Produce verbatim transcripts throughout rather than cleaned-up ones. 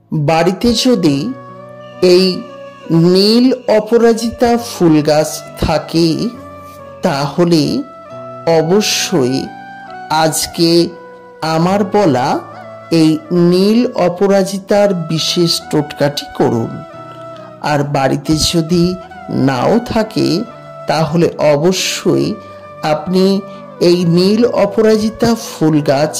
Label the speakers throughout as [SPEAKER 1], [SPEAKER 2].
[SPEAKER 1] বাড়িতে যদি এই নীল অপরাজিতা ফুল গাছ থাকে তাহলে অবশ্যই আজকে আমার বলা এই নীল অপরাজিতার বিশেষ টোটকাটি করুন। আর বাড়িতে যদি নাও থাকে তাহলে অবশ্যই আপনি এই নীল অপরাজিতা ফুল গাছ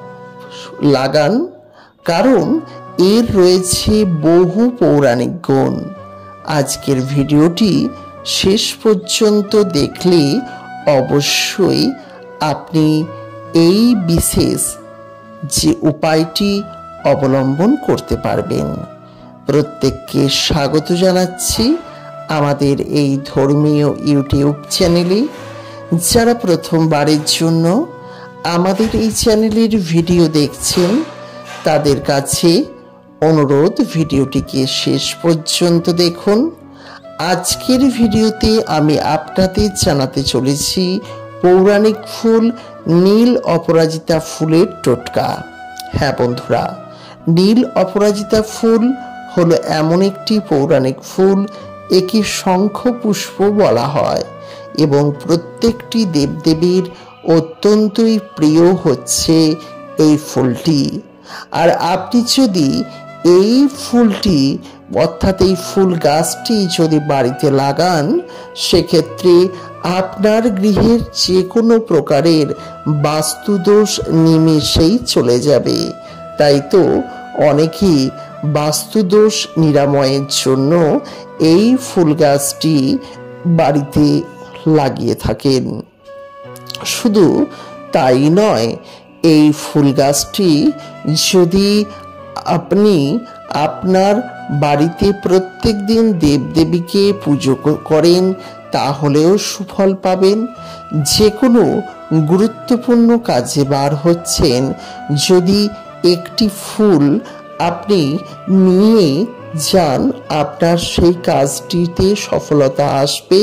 [SPEAKER 1] লাগান, কারণ এর রয়েছে বহু পৌরাণিক গুণ। আজকের ভিডিওটি শেষ পর্যন্ত দেখলে অবশ্যই আপনি এই বিশেষ যে উপায়টি অবলম্বন করতে পারবেন। প্রত্যেককে স্বাগত জানাচ্ছি আমাদের এই ধর্মীয় ইউটিউব চ্যানেলে। যারা প্রথমবারের জন্য আমাদের এই চ্যানেলের ভিডিও দেখছেন তাদের কাছে অনুরোধ, ভিডিওটিকে শেষ পর্যন্ত দেখুন। আজকের ভিডিওতে আমি আপনাদের জানাতে চলেছি পৌরাণিক ফুল নীল অপরাজিতা ফুলের টোটকা। হ্যাঁ বন্ধুরা, নীল অপরাজিতা ফুল হলো এমন একটি পৌরাণিক ফুল, একে শঙ্খ পুষ্প বলা হয় এবং প্রত্যেকটি দেবদেবীর অত্যন্তই প্রিয় হচ্ছে এই ফুলটি। আর আপনি যদি এই ফুলটি অর্থাৎ এই ফুল গাছটি যদি বাড়িতে লাগান, সেক্ষেত্রে আপনার গৃহের যে কোনো প্রকারের বাস্তুদোষ নিমেষেই চলে যাবে। তাই তো অনেকেই বাস্তুদোষ নিরাময়ের জন্য এই ফুল গাছটি বাড়িতে লাগিয়ে থাকেন। শুধু তাই নয়, এই ফুল গাছটি যদি আপনি আপনার বাড়িতে প্রত্যেক দিন দেবদেবীকে পুজো করেন তাহলেও সুফল পাবেন। যে কোনো গুরুত্বপূর্ণ কাজে বার হচ্ছেন, যদি একটি ফুল আপনি নিয়ে যান আপনার সেই কাজটিতে সফলতা আসবে,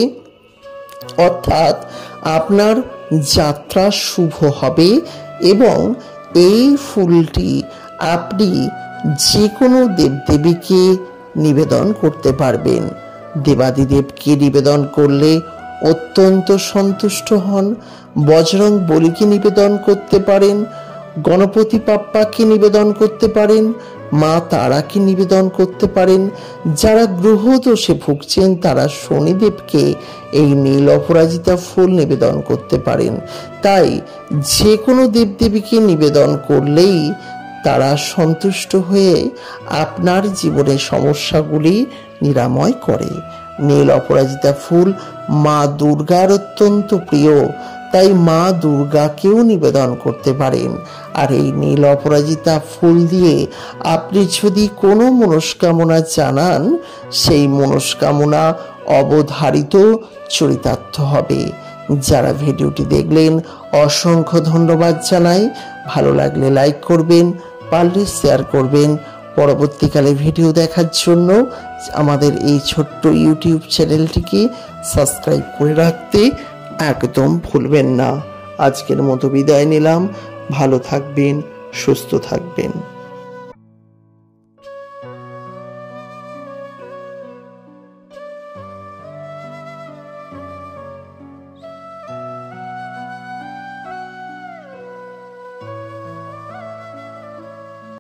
[SPEAKER 1] অর্থাৎ আপনার যাত্রা শুভ হবে। এবং এই ফুলটি আপনি যে কোনো দেবদেবীকে নিবেদন করতে পারবেন। দেবাদিদেবকে নিবেদন করলে অত্যন্ত সন্তুষ্ট হন। বজরং বলিকে নিবেদন করতে পারেন, গণপতি বাপ্পাকে নিবেদন করতে পারেন, মা তারাকে নিবেদন করতে পারেন। যারা গ্রহদোষে ভুগছেন তারা শনিদেবকে এই নীল অপরাজিতা ফুল নিবেদন করতে পারেন। তাই যে কোনো দেবদেবীকে নিবেদন করলেই তারা সন্তুষ্ট হয়ে আপনার জীবনের সমস্যাগুলি নিরাময় করে। নীল অপরাজিতা ফুল মা দুর্গার অত্যন্ত প্রিয়, তাই মা দুর্গাকেও নিবেদন করতে পারেন। আর এই নীল অপরাজিতা ফুল দিয়ে আপনি যদি কোনো মনস্কামনা জানান, সেই মনস্কামনা অবধারিত চরিতার্থ হবে। যারা ভিডিওটি দেখলেন অসংখ্য ধন্যবাদ জানাই। ভালো লাগলে লাইক করবেন, পারলে শেয়ার করবেন। পরবর্তীকালে ভিডিও দেখার জন্য আমাদের এই ছোট্ট ইউটিউব চ্যানেলটিকে সাবস্ক্রাইব করে রাখতে একদম ভুলবেন না। আজকের মতো বিদায় নিলাম। ভালো থাকবেন, সুস্থ থাকবেন।